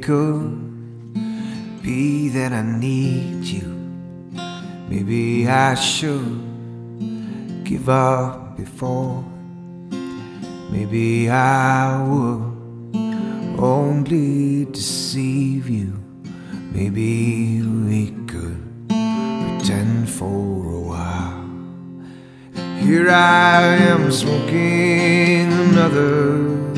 could be that I need you. Maybe I should give up before. Maybe I would only deceive you. Maybe we could pretend for a while. Here I am smoking another.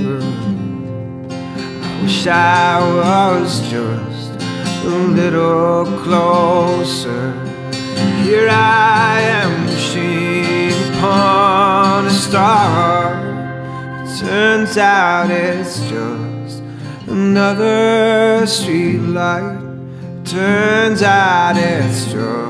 I wish I was just a little closer. Here I am wishing upon a star. It turns out it's just another street light. Turns out it's just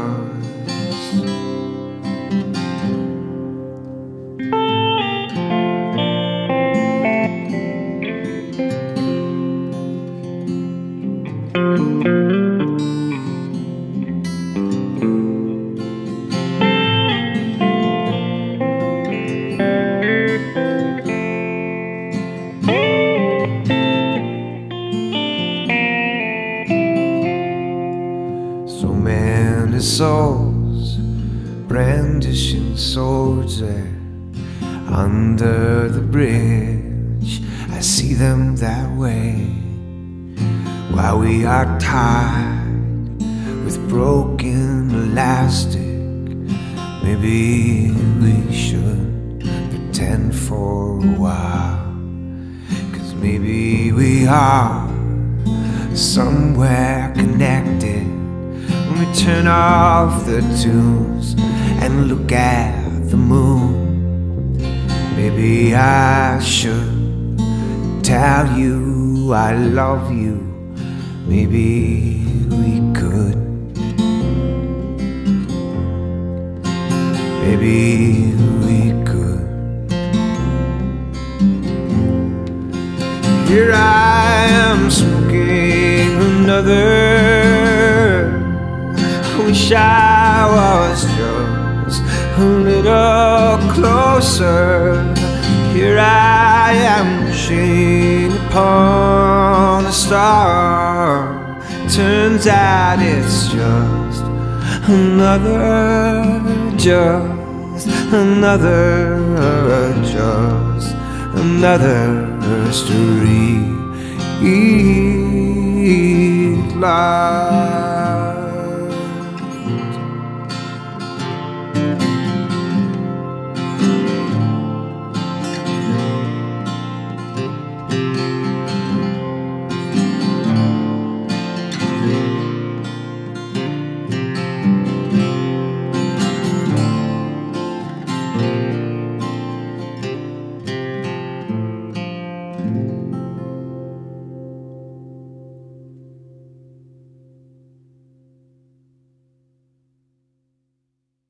so many souls brandishing swords there under the bridge. I see them that way, while we are tied with broken elastic. Maybe we should pretend for a while, 'cause maybe we are somewhere connected. When we turn off the tunes and look at the moon, maybe I should tell you I love you. Maybe we could. Maybe we could. Here I am smoking another. I wish I was just a little closer. Here I am wishing upon a star. Turns out it's just another, just another street light.